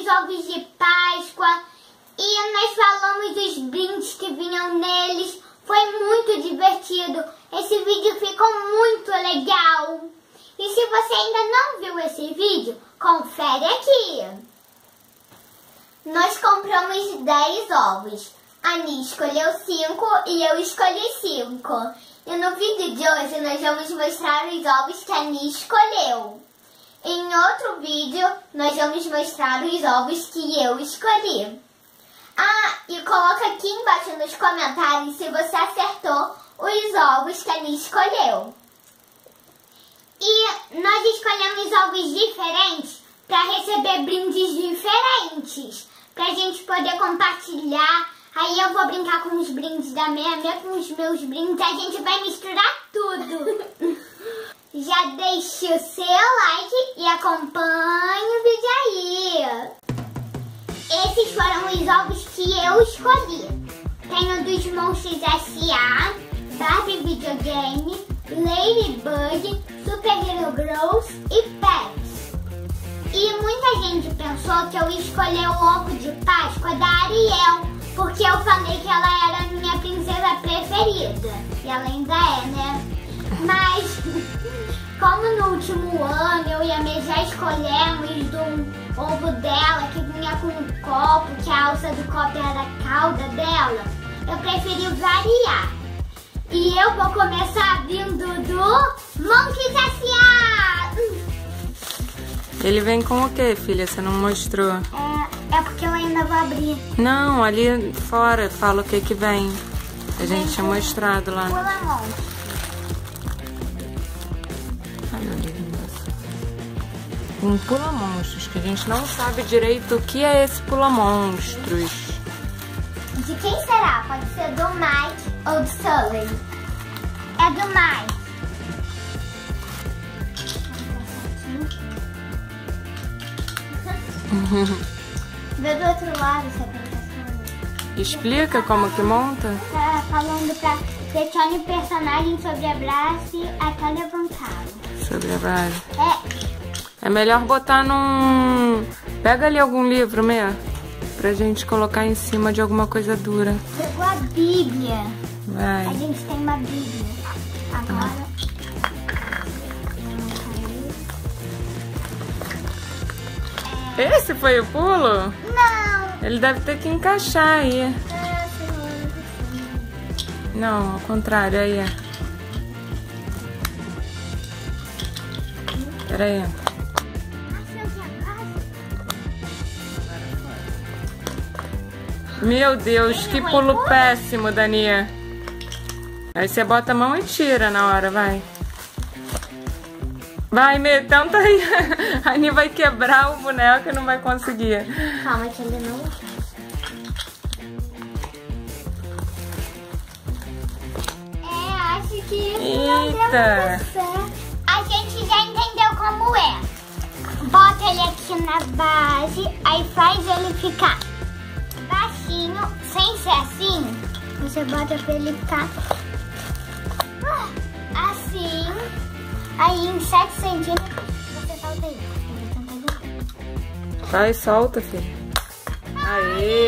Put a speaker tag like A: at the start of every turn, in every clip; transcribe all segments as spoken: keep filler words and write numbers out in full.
A: os ovos de Páscoa e nós falamos dos brindes que vinham neles. Foi muito divertido. Esse vídeo ficou muito legal. E se você ainda não viu esse vídeo, confere aqui. Nós compramos dez ovos. A Nia escolheu cinco e eu escolhi cinco. E no vídeo de hoje nós vamos mostrar os ovos que a Nia escolheu. Em outro vídeo nós vamos mostrar os ovos que eu escolhi. Ah, e coloca aqui embaixo nos comentários se você acertou os ovos que a Nia escolheu. E nós escolhemos ovos diferentes para receber brindes diferentes, para a gente poder compartilhar. Aí eu vou brincar com os brindes da minha, minha com os meus brindes, a gente vai misturar tudo. Já deixe o seu like e acompanhe o vídeo aí. Esses foram os ovos que eu escolhi. Tenho dos Monstros S A, Barbie Videogame, Ladybug, Super Hero Bros e Pets. E muita gente pensou que eu escolhi o ovo de Páscoa da Ariel, porque eu falei que ela era a minha princesa preferida. E ela ainda é, né? Mas, como no último ano eu e a Mê já escolhemos do ovo dela, que vinha com um copo, que a alça do copo era a cauda dela, eu preferi variar. E eu vou começar vindo do Monstros S A!
B: Ele vem com o que, filha? Você não mostrou?
A: É, é porque eu ainda vou abrir.
B: Não, ali fora fala o que que vem. A gente tinha mostrado lá.
A: Pula monstro.
B: Ai, meu Deus. Um pula-monstros, que a gente não sabe direito o que é esse pula-monstros.
A: De quem será? Pode ser do Mike ou do Sully. É do Mike. Vê do outro lado essa apresentação.
B: Explica como que monta?
A: Tá falando pra selecione personagem sobre a base até levantá-lo.
B: Sobre a base.
A: É.
B: É melhor botar num... Pega ali algum livro mesmo, pra gente colocar em cima de alguma coisa dura.
A: Pegou a Bíblia.
B: Vai.
A: A gente tem uma Bíblia. Agora...
B: Esse foi o pulo?
A: Não.
B: Ele deve ter que encaixar aí.
A: É, senhora.
B: Não, ao contrário, aí. Pera aí. Meu Deus, que pulo péssimo, Dania. Aí você bota a mão e tira na hora, vai. Vai, Mê, tenta aí. A Ani vai quebrar o boneco e não vai conseguir.
A: Calma que ele não... É, acho que isso não deu muito certo. A gente já entendeu como é. Bota ele aqui na base, aí faz ele ficar baixinho, sem ser assim. Você bota pra ele ficar assim. Aí em sete centímetros você solta ele.
B: Vai, solta, filho. Aí.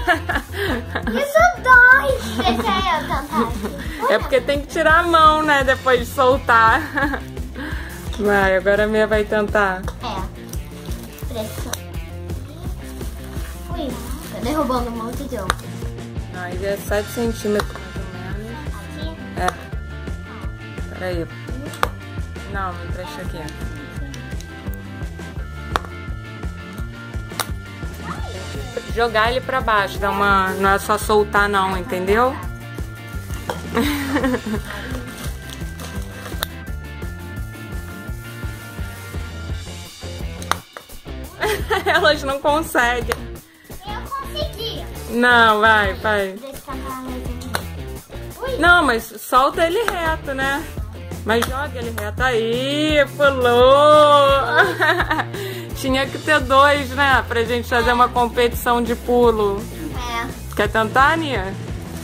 A: Isso dói. Deixa eu tentar aqui.
B: É porque tem que tirar a mão, né? Depois de soltar. Vai, agora a Mia vai tentar.
A: É. Pressão. Ui, tô derrubando um monte de ovo.
B: Aí é sete centímetros mais ou menos.
A: Aqui?
B: É. Peraí. Não, me empresta aqui. Tem que jogar ele pra baixo, dá uma... não é só soltar não, entendeu? Elas não conseguem.
A: Eu consegui.
B: Não, vai, vai.
A: Deixa eu tentar mais um. Ui.
B: Não, mas solta ele reto, né? Mas joga ele reto. Aí, pulou! Tinha que ter dois, né? Pra gente fazer uma competição de pulo.
A: É.
B: Quer tentar, Nia?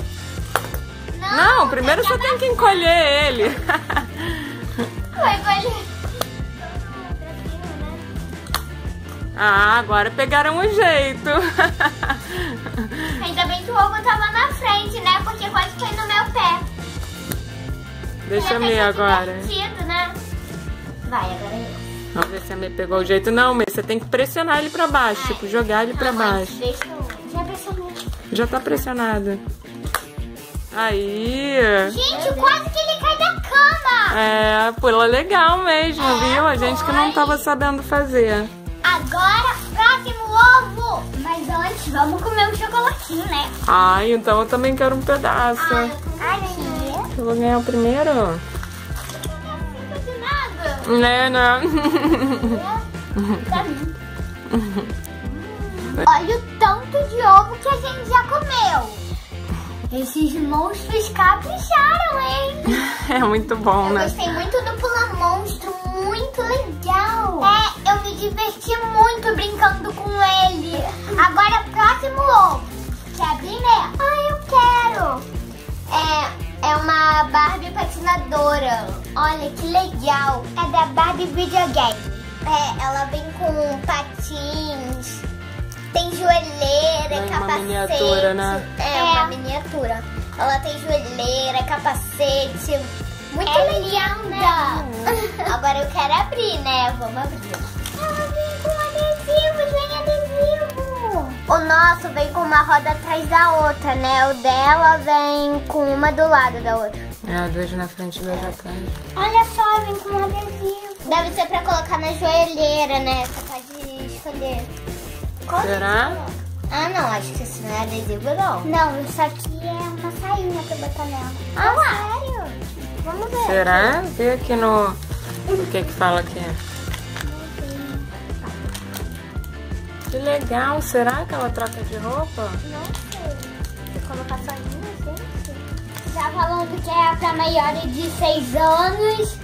B: Não, primeiro você tem que encolher ele.
A: Vou encolher.
B: Ah, agora pegaram o jeito.
A: Ainda bem que o ovo tava na frente, né? Porque quase foi no meu pé.
B: Deixa eu ver agora.
A: Divertido, né? Vai, agora eu.
B: Vamos ver se a Mê pegou o jeito. Não, Mê, você tem que pressionar ele pra baixo.
A: Ai.
B: Tipo, jogar ele pra
A: Não, mas
B: baixo.
A: deixa eu... Já pressionou.
B: Já tá pressionado. Aí.
A: Gente, quase que ele cai da cama.
B: É, pula legal mesmo,
A: É,
B: viu? A gente que não
A: foi.
B: tava sabendo fazer.
A: Agora, próximo ovo. Mas antes, vamos comer um chocolatinho, né?
B: Ai, então eu também quero um pedaço.
A: Ai, aqui.
B: Eu vou ganhar o primeiro?
A: Não fica de nada.
B: Né, né?
A: Pra mim. Olha o tanto de ovo que a gente já comeu. Esses monstros capricharam, hein?
B: É muito bom,
A: Eu
B: né?
A: gostei muito do Pula Monstro, muito legal. É, eu me diverti muito brincando com ele. Agora, próximo ovo. Quer abrir, né? Ah, eu quero. É, é uma Barbie patinadora. Olha que legal. É da Barbie Videogame. É, ela vem com patins, tem joelheira,
B: É uma
A: capacete.
B: miniatura, né?
A: É, uma miniatura. Ela tem joelheira, capacete. Muito é linda. Agora eu quero abrir, né? Vamos abrir. Ela vem com adesivos, vem adesivo. O nosso vem com uma roda atrás da outra, né? O dela vem com uma do lado da outra.
B: É, dois na frente e dois atrás.
A: Olha só, vem com um adesivo. Deve ser pra colocar na joelheira, né? Você pode escolher. Qual
B: Será?
A: Ah, não, acho que isso não é adesivo, não. Não, isso aqui é uma sainha pra botar nela. Ah, sério? Vamos ver.
B: Será? Vê aqui no... O que que fala aqui? Que legal. Será que ela troca de roupa?
A: Não sei. Vou colocar sainha, gente. Tá falando que é pra maiores de seis anos.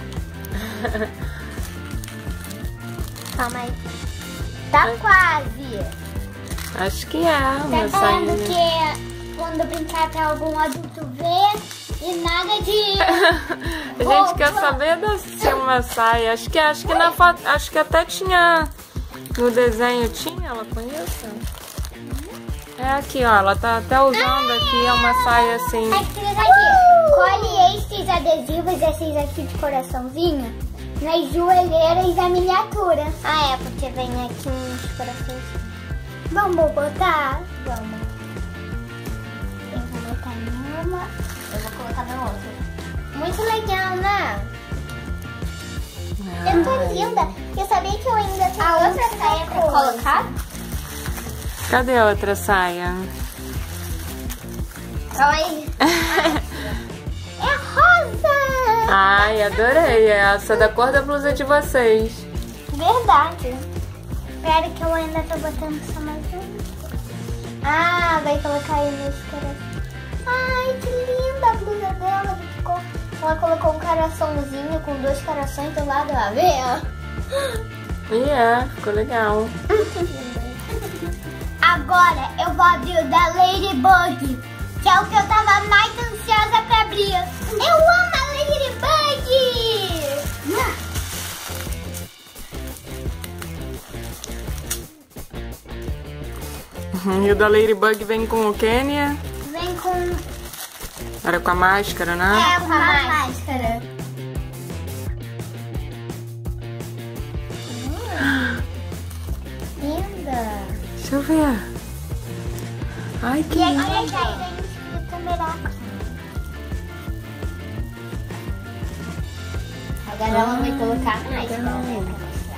A: Calma aí. Tá quase.
B: Acho que é uma
A: Tá falando
B: sainha.
A: que é quando brincar pra algum adulto ver e nada de...
B: A gente quer saber da- se é uma saia. Acho que, acho que na foto, acho que até tinha no desenho, tinha ela com isso? É aqui, ó, ela tá até usando aqui, é uma saia assim.
A: Tá escrito aqui, colhe estes adesivos, esses aqui de coraçãozinho, nas joelheiras da miniatura. Ah, é, porque vem aqui uns corações. Vamos botar? Vamos. Eu vou botar em uma, eu vou colocar na outra. Muito legal, né?
B: É.
A: Eu tô linda. Eu sabia que eu ainda tenho a outra saia pra colocar?
B: Cadê a outra saia?
A: Calma aí. É rosa!
B: Ai, adorei essa, da cor da blusa de vocês.
A: Verdade. Espera que eu ainda tô botando só mais um. Ah, vai colocar aí nesse coração. Ai, que linda a blusa dela. Ficou... Ela colocou um coraçãozinho com dois corações do lado. A ver?
B: E é, ficou legal.
A: Agora eu vou abrir o da Ladybug, que é o que eu tava mais ansiosa pra abrir. Eu amo a Ladybug!
B: E o da Ladybug vem com o Kenya?
A: Vem com...
B: Era com a máscara, né?
A: É, com a máscara. Linda.
B: Deixa eu ver. Ai, que
A: E aqui
B: lindo.
A: é de câmera. Agora ela vai colocar a máscara, né?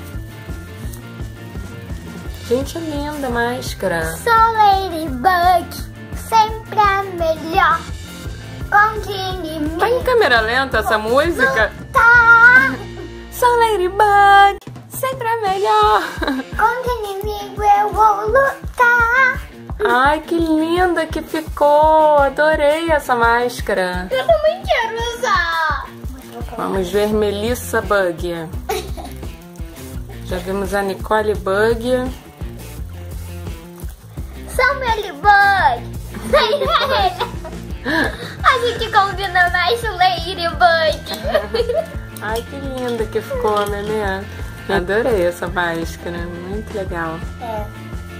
B: Gente, é linda a máscara.
A: Sou Ladybug, sempre a melhor. Com quem me
B: Tá em câmera lenta essa música?
A: tá.
B: Sou Ladybug, sempre a melhor.
A: Com inimigo eu vou lutar.
B: Ai, que linda que ficou. Adorei essa máscara.
A: Eu também quero usar.
B: Vamos ver Melissa Bug. Já vimos a Nicole Bug.
A: Sou Ladybug. Sem ele. A gente combina mais o Ladybug.
B: Ai, que linda que ficou, Nenê. Adorei essa máscara, muito legal.
A: É.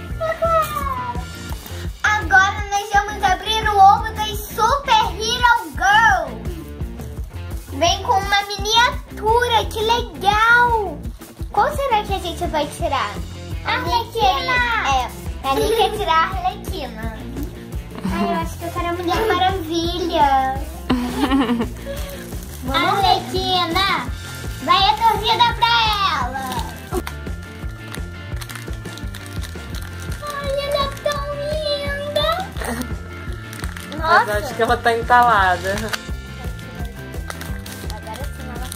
A: Agora nós vamos abrir o ovo das Super Hero Girls. Vem com uma miniatura, que legal! Qual será que a gente vai tirar? A Arlequina! É, a Nick quer tirar a Arlequina. Ai, eu acho que eu quero a Mulher Maravilha. Arlequina, vai a torcida pra ela. Ai, ela é tão linda. Nossa.
B: Mas acho que ela tá entalada.
A: Agora sim ela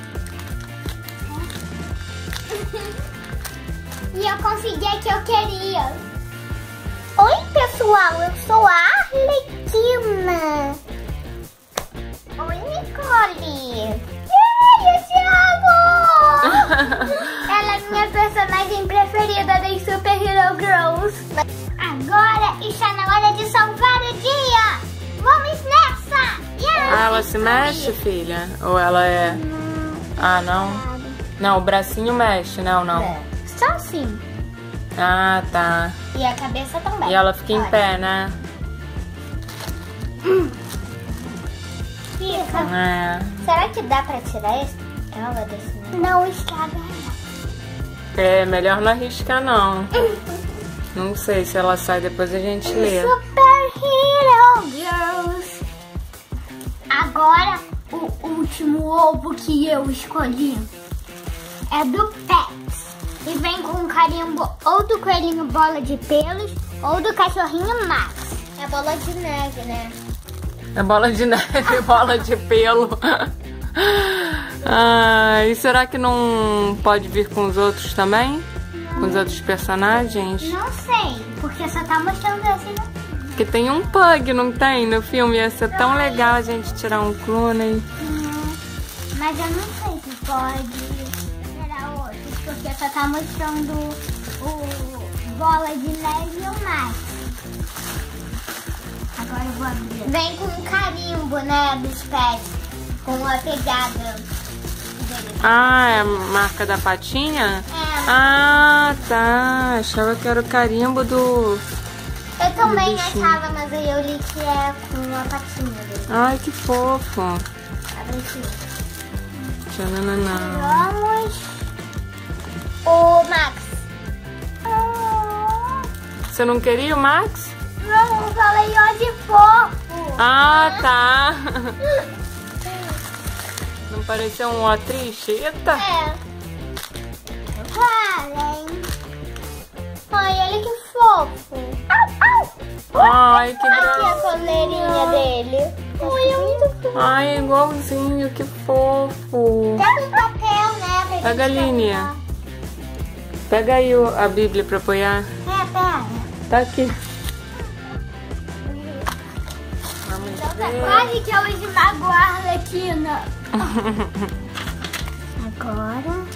A: sai. E eu consegui a que eu queria. Oi, pessoal, eu sou a Arlequina. Oi, Nicole. Ei, eu te amo! Ela é minha personagem preferida das Super Hero Girls. Agora está na hora de salvar o dia. Vamos nessa! Yeah!
B: Ah, ela se mexe, filha? Ou ela é...
A: Hum,
B: Ah, não? Não, o bracinho mexe, não, não.
A: é. Só assim.
B: Ah, tá.
A: E a cabeça também.
B: E ela fica em
A: Olha.
B: pé, né?
A: Fica.
B: É.
A: Será que dá pra tirar esse? Ela desse negócio? Não estraga ela.
B: É, melhor não arriscar, não. Não sei se ela sai, depois a gente lê.
A: Super Hero Girls. Agora, o último ovo que eu escolhi é do Pets. E vem com um carimbo ou do coelhinho Bola de Pelos ou do cachorrinho Max. É bola de neve, né?
B: É bola de neve, bola de pelo. Ah, e será que não pode vir com os outros também? Não. Com os outros personagens?
A: Não sei, porque só tá mostrando esse, né?
B: Porque tem um pug, não tem? No filme ia ser tão legal a gente tirar um clone.
A: Hum, mas eu não sei se pode tirar outros, porque só tá mostrando o Bola de Neve e o Max. Agora eu vou abrir. Vem com um carimbo, né, dos pets, com a pegada dele.
B: Ah, é a marca da patinha?
A: É.
B: Ah, tá. Achava que era o carimbo do...
A: Eu também
B: do bichinho.
A: achava, mas aí eu li que é com a patinha dele.
B: Ai, que fofo.
A: Abre aqui.
B: Tchananana.
A: Vamos. O Max. Oh,
B: Você não queria o Max?
A: não, falei ó de fofo.
B: Ah, tá. Não pareceu um ó triste? Eita.
A: É. Falem. Ai, olha que fofo. Au, au.
B: Ai, que
A: Aqui a
B: graça.
A: coleirinha dele. Ai, é muito fofo.
B: Ai, é igualzinho, que fofo.
A: Tem um papel, né? pra
B: Pega a
A: gente
B: linha.
A: pegar.
B: Pega aí o- a Bíblia pra apoiar.
A: É, pega.
B: Tá aqui. Vamos ver.
A: Quase que eu esmago a Arlequina. Agora.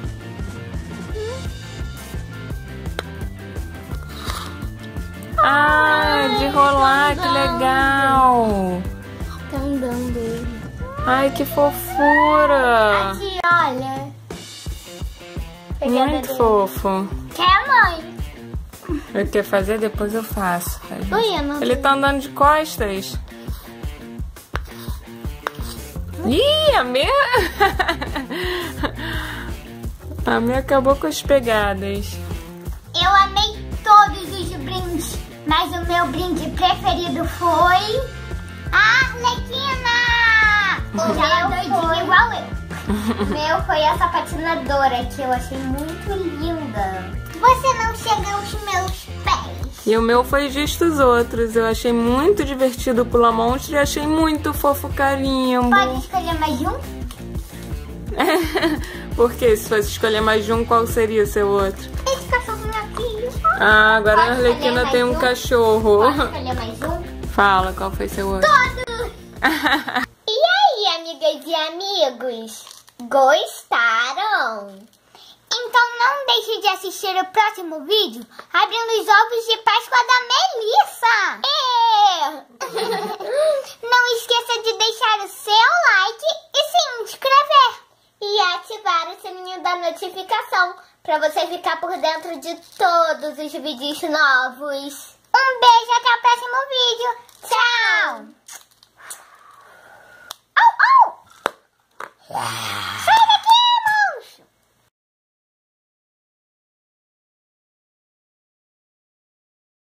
B: Ah, de rolar, que legal.
A: Tá andando ele.
B: Ai, que fofura.
A: Aqui, olha. Pegada
B: Muito
A: dele.
B: fofo.
A: Quer, mãe?
B: Eu quero fazer, depois eu faço.
A: Ui, eu não
B: Ele tá andando de costas. Ih, a minha... A minha acabou com as pegadas.
A: Eu amei todos os brindes, mas o meu brinde preferido foi a Arlequina! O meu doidinho igual eu. O meu foi essa patinadora que eu achei muito linda. Você não chega aos meus pés.
B: E o meu foi justo os outros. Eu achei muito divertido pular monstro e achei muito fofo o carimbo.
A: Pode escolher mais um?
B: Porque se fosse escolher mais de um, qual seria o seu outro?
A: Esse cachorrinho aqui.
B: Ah, agora
A: Pode
B: a Arlequina
A: escolher
B: tem
A: mais
B: um
A: um?
B: cachorro.
A: Pode escolher mais um?
B: Fala, qual foi seu outro?
A: Todos! E aí, amigas e amigos? Gostaram? Então não deixe de assistir o próximo vídeo abrindo os ovos de Páscoa da Melissa. É. Não esqueça de deixar o seu like e se inscrever. E ativar o sininho da notificação pra você ficar por dentro de todos os vídeos novos. Um beijo, até o próximo vídeo. Tchau! Oh, oh!